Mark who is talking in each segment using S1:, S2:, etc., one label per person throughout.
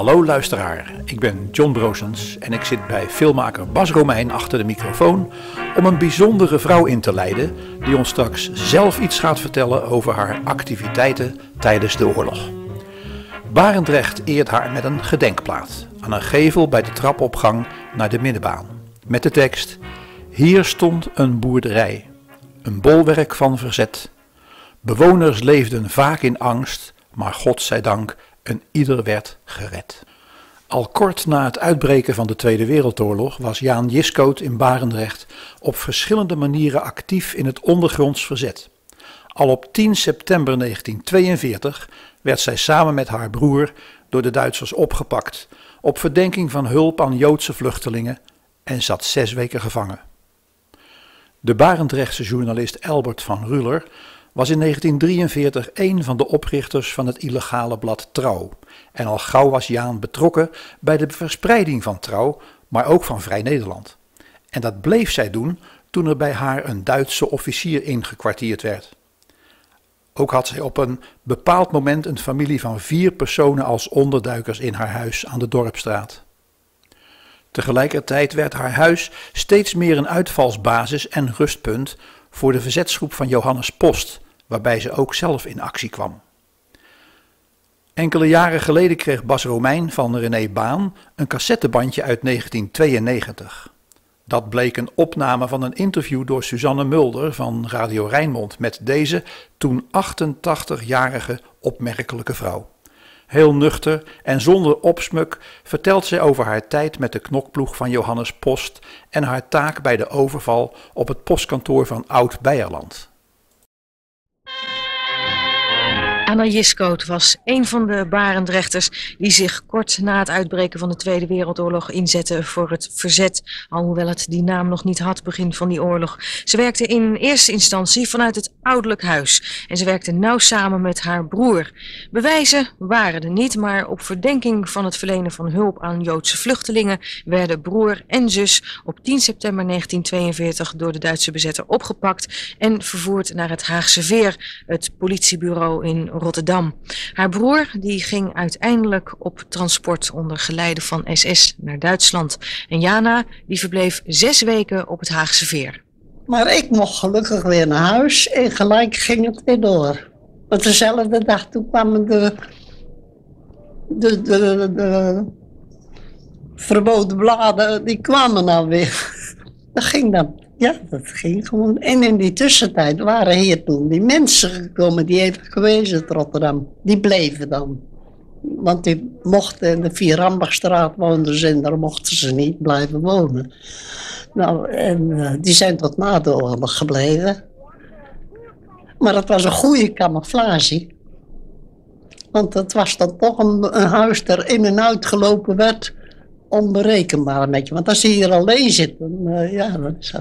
S1: Hallo luisteraar, ik ben John Broosens en ik zit bij filmmaker Bas Romein achter de microfoon om een bijzondere vrouw in te leiden die ons straks zelf iets gaat vertellen over haar activiteiten tijdens de oorlog. Barendrecht eert haar met een gedenkplaat aan een gevel bij de trapopgang naar de Middenbaan. Met de tekst: hier stond een boerderij, een bolwerk van verzet. Bewoners leefden vaak in angst, maar godzijdank een ieder werd gered. Al kort na het uitbreken van de Tweede Wereldoorlog was Jaan Jiskoot in Barendrecht op verschillende manieren actief in het ondergronds verzet. Al op 10 september 1942 werd zij samen met haar broer door de Duitsers opgepakt op verdenking van hulp aan Joodse vluchtelingen en zat 6 weken gevangen. De Barendrechtse journalist Elbert van Ruller was in 1943 een van de oprichters van het illegale blad Trouw. En al gauw was Jaan betrokken bij de verspreiding van Trouw, maar ook van Vrij Nederland. En dat bleef zij doen toen er bij haar een Duitse officier ingekwartierd werd. Ook had zij op een bepaald moment een familie van 4 personen als onderduikers in haar huis aan de Dorpstraat. Tegelijkertijd werd haar huis steeds meer een uitvalsbasis en rustpunt voor de verzetsgroep van Johannes Post, waarbij ze ook zelf in actie kwam. Enkele jaren geleden kreeg Bas Romein van René Baan een cassettebandje uit 1992. Dat bleek een opname van een interview door Suzanne Mulder van Radio Rijnmond met deze toen 88-jarige opmerkelijke vrouw. Heel nuchter en zonder opsmuk vertelt zij over haar tijd met de knokploeg van Johannes Post en haar taak bij de overval op het postkantoor van Oud-Beierland.
S2: Anna Jiskoot was een van de Barendrechters die zich kort na het uitbreken van de Tweede Wereldoorlog inzetten voor het verzet, alhoewel het die naam nog niet had begin van die oorlog. Ze werkte in eerste instantie vanuit het ouderlijk huis en ze werkte nauw samen met haar broer. Bewijzen waren er niet, maar op verdenking van het verlenen van hulp aan Joodse vluchtelingen werden broer en zus op 10 september 1942 door de Duitse bezetter opgepakt en vervoerd naar het Haagse Veer, het politiebureau in Rotterdam. Haar broer die ging uiteindelijk op transport onder geleide van SS naar Duitsland. En Jana die verbleef 6 weken op het Haagse Veer.
S3: Maar ik mocht gelukkig weer naar huis en gelijk ging het weer door. Want dezelfde dag toen kwamen de verboden bladen, die kwamen nou weer. Dat ging dan. Ja, dat ging gewoon. En in die tussentijd waren hier toen die mensen gekomen die evacuees uit Rotterdam. Die bleven dan. Want die mochten in de Vierambachstraat woonden ze en daar mochten ze niet blijven wonen. Nou, en die zijn tot na de oorlog gebleven. Maar het was een goede camouflage. Want het was dan toch een huis dat in en uit gelopen werd. Onberekenbaar een beetje. Want als je hier alleen zit, dan ja, dat is zo.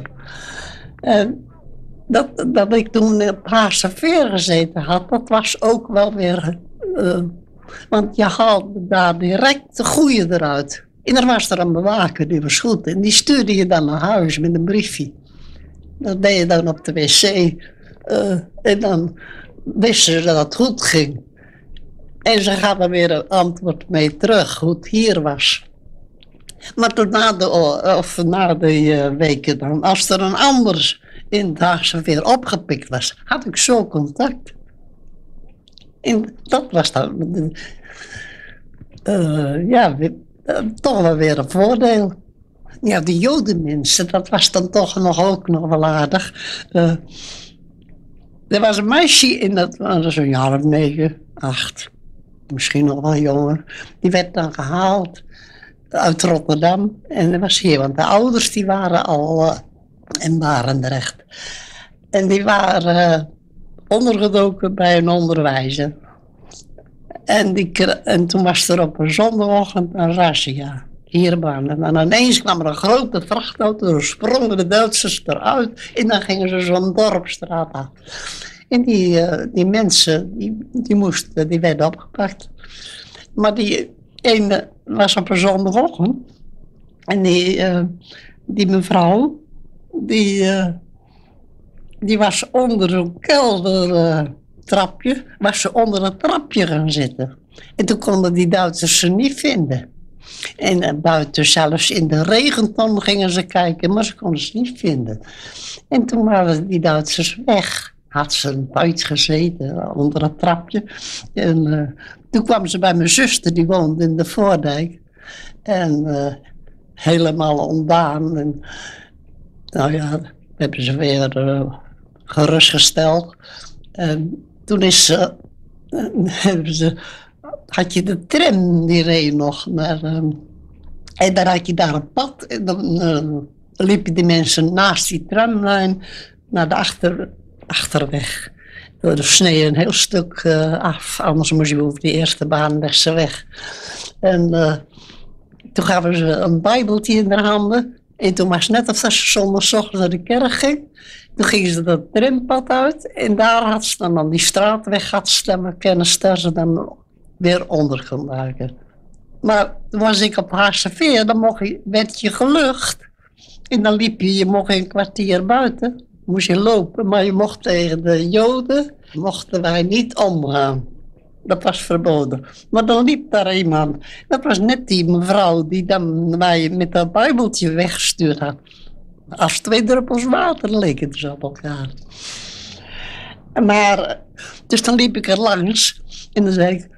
S3: Dat ik toen op Haagse Veer gezeten had, dat was ook wel weer... want je haalde daar direct de goeie eruit. En er was er een bewaker, die was goed. En die stuurde je dan naar huis met een briefje. Dat deed je dan op de wc. En dan wisten ze dat het goed ging. En ze gaven weer een antwoord mee terug, hoe het hier was. Maar toen na de weken dan, als er een ander in het Haagse Veer opgepikt was, had ik zo contact. En dat was dan, toch wel weer een voordeel. Ja, de Jodenmensen, dat was dan toch ook nog wel aardig. Er was een meisje in, dat was zo'n jaar of 9, 8, misschien nog wel jonger. Die werd dan gehaald uit Rotterdam. En dat was hier, want de ouders die waren al in Barendrecht. En die waren ondergedoken bij een onderwijzer. En toen was er op een zondagochtend een razzia. Hierbaan. En dan ineens kwam er een grote vrachtauto, er sprongen de Duitsers eruit en dan gingen ze zo'n dorpstraat af. En die mensen, die werden opgepakt. Maar die ene was op een zondagochtend en die mevrouw, die was onder zo'n kelder trapje, was ze onder het trapje gaan zitten. En toen konden die Duitsers ze niet vinden. En buiten, zelfs in de regenton gingen ze kijken, maar ze konden ze niet vinden. En toen waren die Duitsers weg. Had ze buiten gezeten, onder het trapje. En toen kwam ze bij mijn zuster, die woonde in de Voordijk. En helemaal ontdaan. En, nou ja, hebben ze weer gerustgesteld. En toen had je de tram, die reed nog naar... en dan had je daar een pad. En dan liepen die mensen naast die tramlijn naar de achterweg. De snee een heel stuk af, anders moest je over die eerste baanwegse weg. En toen gaven ze een bijbeltje in haar handen. En toen was het net of ze zondagochtend naar de kerk ging. Toen gingen ze dat trampad uit. En daar had ze dan die straatweg gehad stemmen kennis daar ze dan weer onder kon duiken. Maar toen was ik op Haarseveer, dan werd je gelucht. En dan liep je mocht een kwartier buiten. Moest je lopen, maar je mocht tegen de Joden, mochten wij niet omgaan. Dat was verboden. Maar dan liep daar iemand. Dat was net die mevrouw die dan mij met dat bijbeltje weggestuurd had. Als 2 druppels water leken het zo op elkaar. Maar, dus dan liep ik er langs en dan zei ik...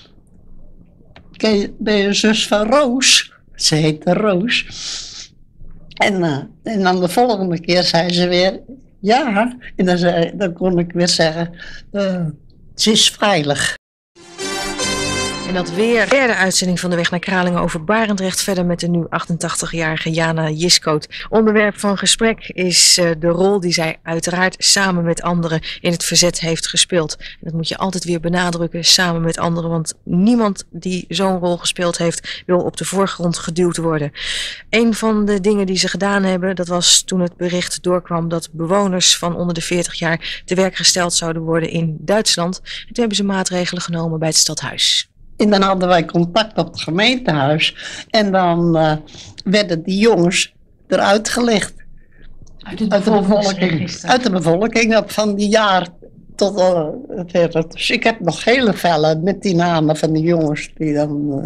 S3: Ben je zus van Roos? Ze heette Roos. En dan de volgende keer zei ze weer... Ja, en dan kon ik weer zeggen... ze is veilig.
S2: En dat weer derde uitzending van de Weg naar Kralingen over Barendrecht. Verder met de nu 88-jarige Jana Jiskoot. Onderwerp van gesprek is de rol die zij uiteraard samen met anderen in het verzet heeft gespeeld. En dat moet je altijd weer benadrukken, samen met anderen. Want niemand die zo'n rol gespeeld heeft, wil op de voorgrond geduwd worden. Een van de dingen die ze gedaan hebben, dat was toen het bericht doorkwam dat bewoners van onder de 40 jaar te werk gesteld zouden worden in Duitsland. En toen hebben ze maatregelen genomen bij het stadhuis.
S3: En dan hadden wij contact op het gemeentehuis. En dan werden die jongens eruit gelegd. Uit de bevolking van die jaar tot verder. Dus ik heb nog hele vellen met die namen van die jongens die dan...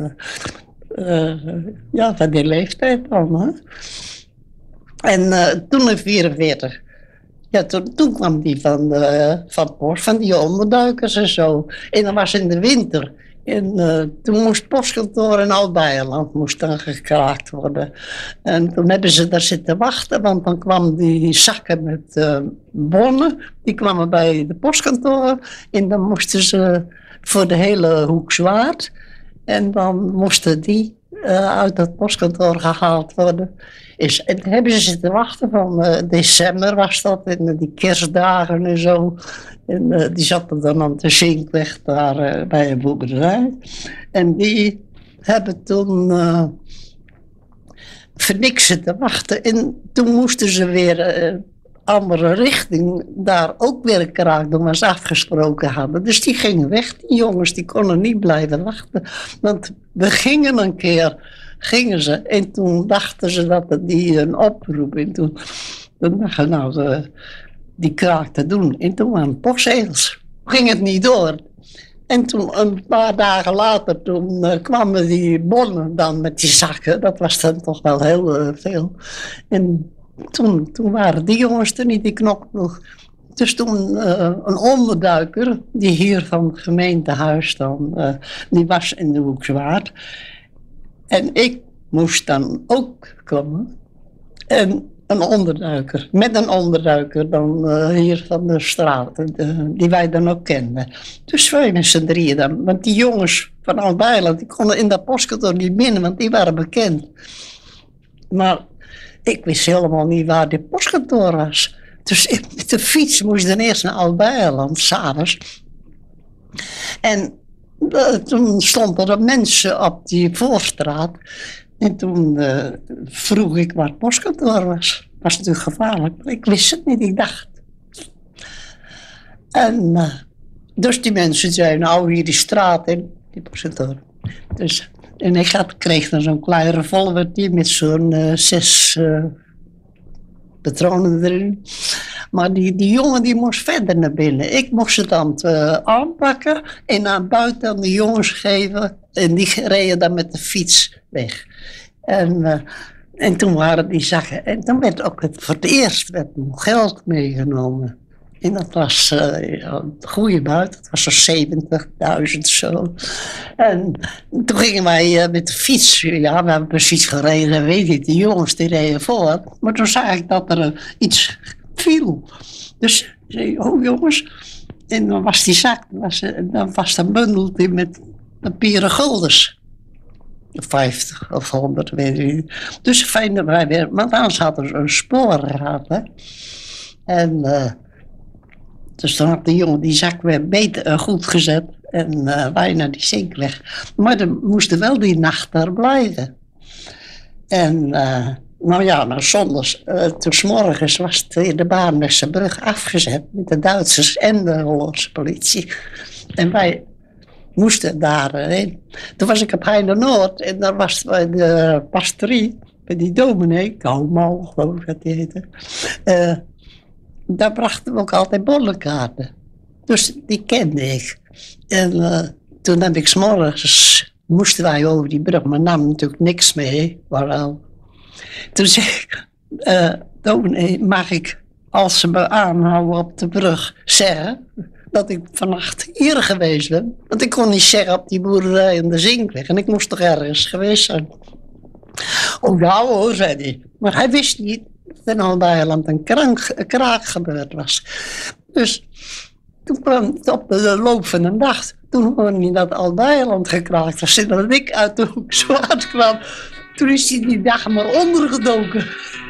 S3: van die leeftijd dan. Hè? En toen in 1944... Ja, toen kwam die van post, van die onderduikers en zo. En dat was in de winter. En toen moest het postkantoor in Oud-Beierland moest dan gekraakt worden. En toen hebben ze daar zitten wachten, want dan kwamen die zakken met bonnen, die kwamen bij de postkantoor. En dan moesten ze voor de hele Hoekswaard. En dan moesten die uit dat postkantoor gehaald worden. En toen hebben ze zitten wachten van december was dat, en die kerstdagen en zo. En die zaten dan aan de Zinkweg daar bij een boerderij. En die hebben toen voor niks zitten wachten. En toen moesten ze weer andere richting daar ook weer een kraak doen, waar ze afgesproken hadden. Dus die gingen weg, die jongens, die konden niet blijven wachten. Want we gingen een keer, en toen dachten ze dat het die een oproep. En toen dachten nou, die kraak te doen. En toen waren postzegels. Ging het niet door. En toen een paar dagen later, toen kwamen die bonnen dan met die zakken. Dat was dan toch wel heel veel. En toen waren die jongens er niet, die knop nog. Dus toen een onderduiker, die hier van het gemeentehuis dan, die was in de Hoekswaard. En ik moest dan ook komen. En met een onderduiker dan hier van de straat, die wij dan ook kenden. Dus wij met z'n drieën dan. Want die jongens van Oud-Beierland, die konden in dat postkantoor niet binnen, want die waren bekend. Maar ik wist helemaal niet waar dit postkantoor was. Dus ik met de fiets moest dan eerst naar Oud-Beierland, s'avonds. En toen stonden er mensen op die voorstraat. En toen vroeg ik waar het postkantoor was. Dat was natuurlijk gevaarlijk, maar ik wist het niet, ik dacht. En dus die mensen zeiden, nou hier die straat in, die postkantoor. Dus, en ik kreeg dan zo'n klein revolvertje met zo'n 6 patronen erin. Maar die jongen die moest verder naar binnen. Ik moest het dan aanpakken en naar buiten aan de jongens geven. En die reden dan met de fiets weg. En toen waren die zakken. En toen werd ook voor het eerst nog geld meegenomen. En dat was een goede buit. Dat was zo'n 70.000 zo. En toen gingen wij met de fiets. Ja, we hebben precies gereden, weet ik. Die jongens die reden voor. Maar toen zag ik dat er iets viel. Dus zei ik, oh jongens. En dan was die zak, dan was dat bundeltje met papieren guldens. 50 of 100, weet ik niet. Dus fijn dat wij weer, want anders hadden ze een spoor gehad. Hè. En dus dan had de jongen die zak weer beter goed gezet en wij naar die zinkweg. Maar dan moesten wel die nacht daar blijven. En nou ja, nou zondags, toen 's morgens was de Barendrechtse brug afgezet met de Duitsers en de Hollandse politie. En wij moesten daarheen. Toen was ik op Heide-Noord en daar was bij de pastorie, bij die dominee, Kouwmal, geloof ik dat die heette. Daar brachten we ook altijd bollenkaarten. Dus die kende ik. En toen heb ik 's morgens, moesten wij over die brug, maar nam natuurlijk niks mee. Waarom? Toen zei ik, dominee, mag ik, als ze me aanhouden op de brug, zeggen dat ik vannacht hier geweest ben? Want ik kon niet zeggen op die boerderij in de Zinkweg. En ik moest toch ergens geweest zijn. Oh ja hoor, zei hij. Maar hij wist niet dat in Albeijerland een kraak gebeurd was. Dus toen kwam het op de loop van de dag. Toen hoorde hij dat Albeijerland gekraakt was. En dat ik uit de hoek zwaard kwam. Toen is hij die dag maar ondergedoken.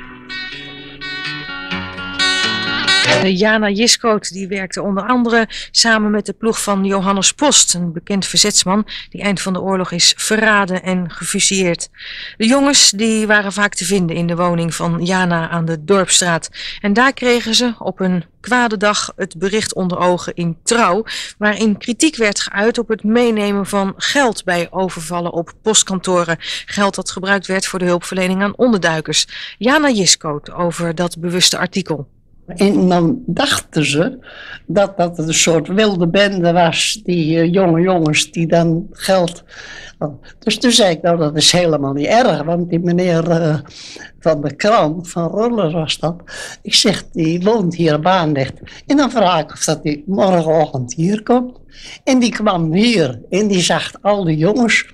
S2: Jana Jiskoot die werkte onder andere samen met de ploeg van Johannes Post, een bekend verzetsman die eind van de oorlog is verraden en gefusilleerd. De jongens die waren vaak te vinden in de woning van Jana aan de Dorpsstraat. En daar kregen ze op een kwade dag het bericht onder ogen in Trouw, waarin kritiek werd geuit op het meenemen van geld bij overvallen op postkantoren. Geld dat gebruikt werd voor de hulpverlening aan onderduikers. Jana Jiskoot over dat bewuste artikel.
S3: En dan dachten ze dat het een soort wilde bende was, die jonge jongens die dan geld. Dus toen zei ik, nou dat is helemaal niet erg, want die meneer van de krant, van Ruller was dat. Ik zeg, die woont hier op Barendrecht. En dan vraag ik of dat hij morgenochtend hier komt. En die kwam hier en die zag al die jongens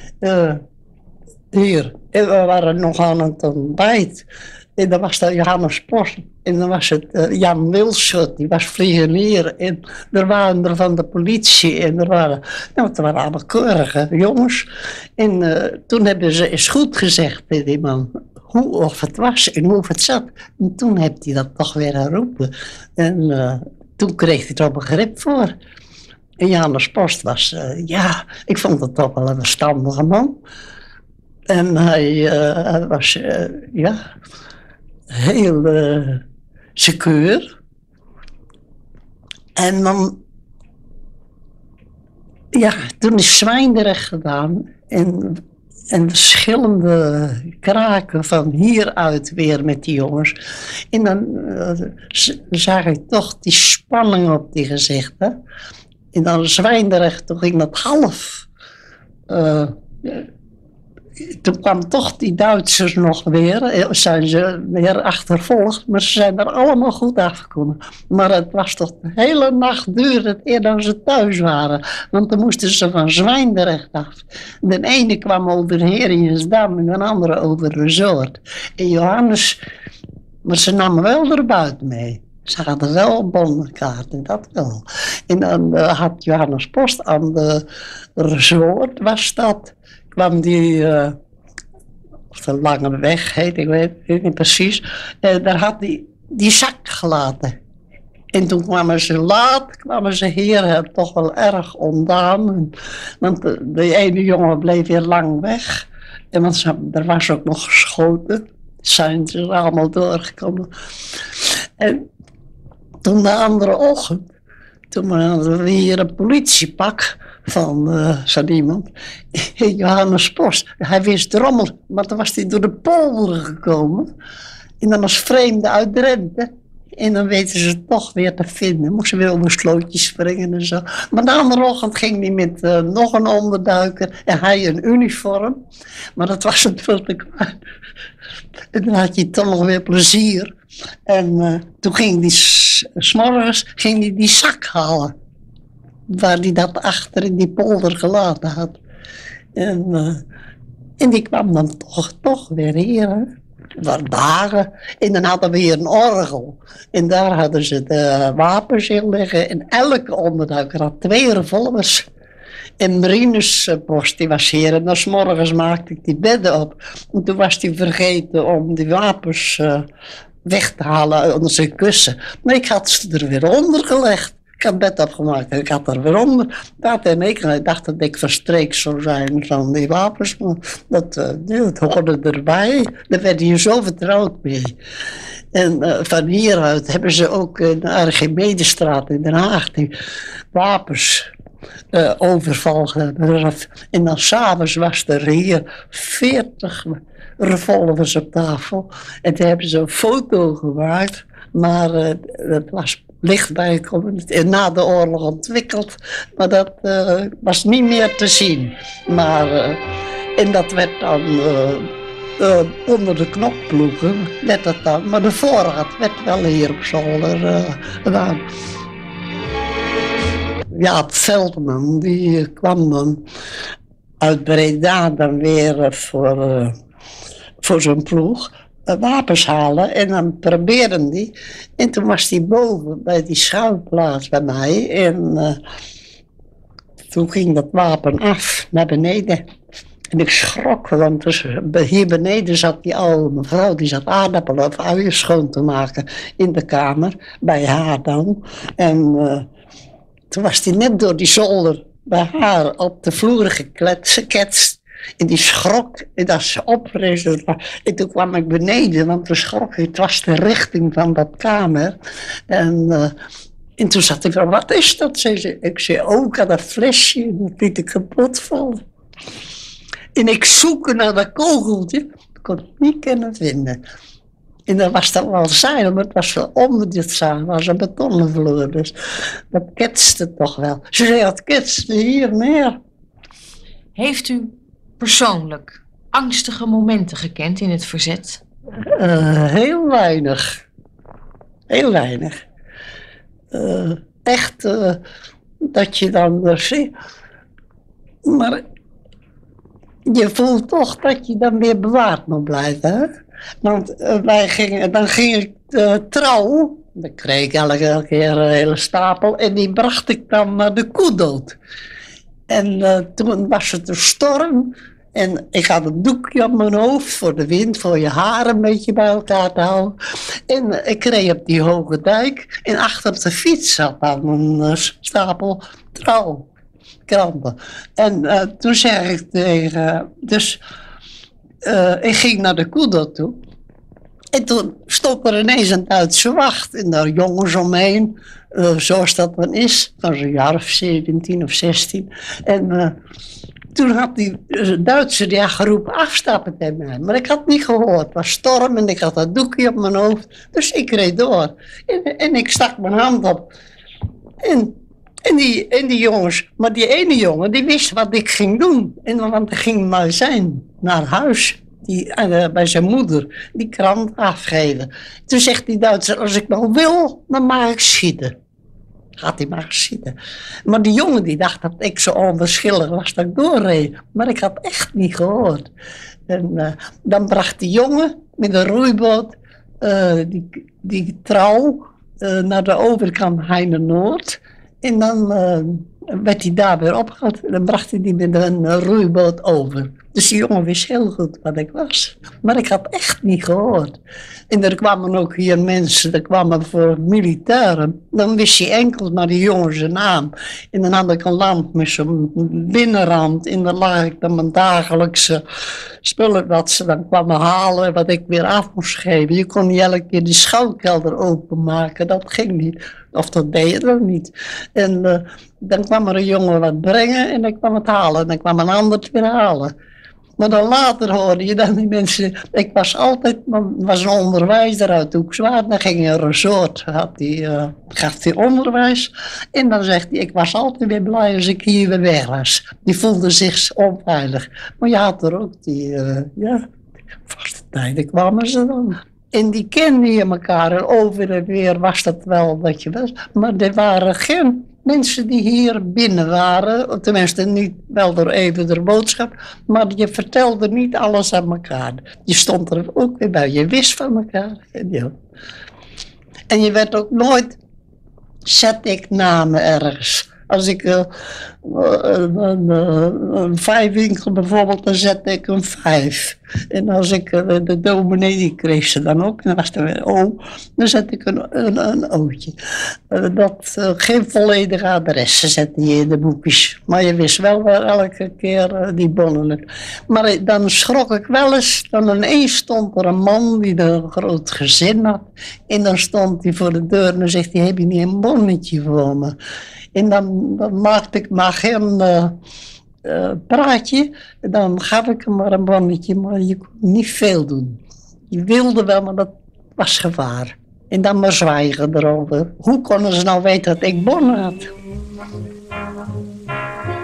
S3: hier. En we waren nog aan het ontbijt. En dan was dat Johannes Post. En dan was het Jan Wilschut, die was vliegenier. En er waren er van de politie. En het waren allemaal keurige jongens. En toen hebben ze eens goed gezegd tegen die man hoe of het was en hoe het zat. En toen heeft hij dat toch weer geroepen. En toen kreeg hij er ook begrip voor. En Johannes Post was, ik vond het toch wel een verstandige man. En hij was, heel secuur. En dan, toen is Zwijndrecht gedaan en verschillende kraken van hieruit weer met die jongens. En dan zag ik toch die spanning op die gezichten. En dan Zwijndrecht, toen ging dat half. Toen kwam toch die Duitsers nog weer, zijn ze weer achtervolgd, maar ze zijn er allemaal goed afgekomen. Maar het was toch de hele nacht duurde het eer dan ze thuis waren, want dan moesten ze van Zwijndrecht af. De ene kwam over Heringsdam en de andere over Resort. En Johannes, maar ze namen wel er buiten mee. Ze hadden wel een bonnenkaart en dat wel. En dan had Johannes Post aan de Resort, was dat. Kwam die, of de Lange Weg heet, ik weet niet precies. Daar had die zak gelaten. En toen kwamen ze hier toch wel erg ondaan. Want de ene jongen bleef weer lang weg. En want er was ook nog geschoten. Zijn ze er allemaal doorgekomen. En toen de andere ochtend, toen hadden we hier een politiepak van zo iemand. Johannes Post. Hij wist drommel, maar toen was hij door de polder gekomen. En dan als vreemde uit Drenthe. En dan weten ze het toch weer te vinden. Moesten weer over slootjes springen en zo. Maar de andere ochtend ging hij met nog een onderduiker. En hij een uniform. Maar dat was het veel te kwaad. En dan had hij toch nog weer plezier. En toen ging hij 's morgens die zak halen. Waar hij dat achter in die polder gelaten had. En die kwam dan toch weer hier. Hè. Het waren dagen. En dan hadden we hier een orgel. En daar hadden ze de wapens in liggen. En elke onderduiker had 2 revolvers. En Marinus Post, die was hier. En dan 's morgens maakte ik die bedden op. En toen was hij vergeten om die wapens weg te halen onder zijn kussen. Maar ik had ze er weer onder gelegd. Ik had bed opgemaakt en ik had er weer onder. En ik dacht dat ik verstreekt zou zijn van die wapens. Maar dat hoorde erbij. Daar werd je zo vertrouwd mee. En van hieruit hebben ze ook in de Archimedestraat in Den Haag die wapens overval gedaan. En dan s'avonds was er hier 40 revolvers op tafel. En toen hebben ze een foto gemaakt. Maar dat was licht bijgekomen en na de oorlog ontwikkeld. Maar dat was niet meer te zien. Maar, en dat werd dan onder de knokploegen, werd dat dan. Maar de voorraad werd wel hier op zolder gedaan. Ja, Veldman, die kwam dan uit Breda dan weer voor zijn ploeg. Wapens halen en dan probeerden die. En toen was hij boven bij die schuilplaats bij mij. En toen ging dat wapen af naar beneden. En ik schrok, want dus hier beneden zat die oude mevrouw. Die zat aardappelen of uien schoon te maken in de kamer. Bij haar dan. En toen was hij net door die zolder bij haar op de vloer geketst. En die schrok, en dat ze oprees. En toen kwam ik beneden, want toen schrok ik. Het was de richting van dat kamer. En toen zat ik van, wat is dat? Zei ze. Ik zei, ik had een flesje. En dat liet ik kapot vallen. En ik zoek naar dat kogeltje. Ik kon het niet kunnen vinden. En dat was dan wel zeilen, maar het was wel onder dit zeilen. Het was een betonnen vloer, dus dat ketste toch wel. Ze zei, het ketste hier neer.
S2: Heeft u persoonlijk angstige momenten gekend in het verzet?
S3: Heel weinig. Heel weinig. Echt dat je dan ziet. Maar je voelt toch dat je dan weer bewaard moet blijven. Hè? Want dan ging ik trouwen. Dan kreeg ik elke keer een hele stapel. En die bracht ik dan naar de koedood. En toen was het een storm. En ik had een doekje op mijn hoofd voor de wind, voor je haar een beetje bij elkaar te houden. En ik reed op die hoge dijk. En achter op de fiets zat dan een stapel trouwkranten. En toen zeg ik tegen... Dus ik ging naar de koedood toe. En toen stond er ineens een Duitse wacht. En daar jongens omheen. Zoals dat dan is. Van zo'n jaar of 17 of 16. En toen had die Duitser geroepen afstappen tegen mij. Maar ik had het niet gehoord. Het was storm en ik had dat doekje op mijn hoofd. Dus ik reed door. En ik stak mijn hand op. En die jongens, maar die ene jongen, die wist wat ik ging doen. Want hij ging maar zijn naar huis. Bij zijn moeder, die krant afgeven. Toen zegt die Duitser, als ik nou wil, dan mag ik schieten. Gaat hij maar schieten. Maar die jongen die dacht dat ik zo onverschillig was dat ik doorreed. Maar ik had echt niet gehoord. En dan bracht die jongen met een roeiboot die trouw naar de overkant Heine-Noord. En dan werd hij daar weer opgehaald. En dan bracht hij die met een roeiboot over. Dus die jongen wist heel goed wat ik was. Maar ik had echt niet gehoord. En er kwamen ook hier mensen, er kwamen voor militairen. Dan wist je enkel maar die jongen zijn naam. En dan had ik een lamp met zo'n binnenrand. En dan lag ik dan mijn dagelijkse spullen wat ze dan kwamen halen. Wat ik weer af moest geven. Je kon niet elke keer die schuilkelder openmaken. Dat ging niet. Of dat deed je dan niet. En dan kwam er een jongen wat brengen en dan kwam het halen. En dan kwam een ander het weer halen. Maar dan later hoorde je dan die mensen... Ik was altijd... was een onderwijzer uit Hoekswaard. Dan ging een resort. Gaf hij onderwijs. En dan zegt hij... Ik was altijd weer blij als ik hier weer weg was. Die voelde zich onveilig. Maar je had er ook die... vaste tijden kwamen ze dan. En die kenden je elkaar. En over en weer was dat wel dat je was. Maar er waren geen... mensen die hier binnen waren, tenminste niet wel door even de boodschap, maar je vertelde niet alles aan elkaar. Je stond er ook weer bij, je wist van elkaar. En je werd ook nooit, zet ik namen ergens. Als ik een 5-winkel bijvoorbeeld, dan zette ik een 5. En als ik de dominee, die kreeg ze dan ook, dan was er weer O, dan zette ik een O'tje. Geen volledige adressen zette je in de boekjes. Maar je wist wel elke keer die bonnen. Maar dan schrok ik wel eens, dan ineens stond er een man die een groot gezin had. En dan stond hij voor de deur en dan zegt hij, heb je niet een bonnetje voor me? En dan maakte ik maar geen praatje. Dan gaf ik hem maar een bonnetje, maar je kon niet veel doen. Je wilde wel, maar dat was gevaar. En dan maar zwijgen erover. Hoe konden ze nou weten dat ik bonnen had?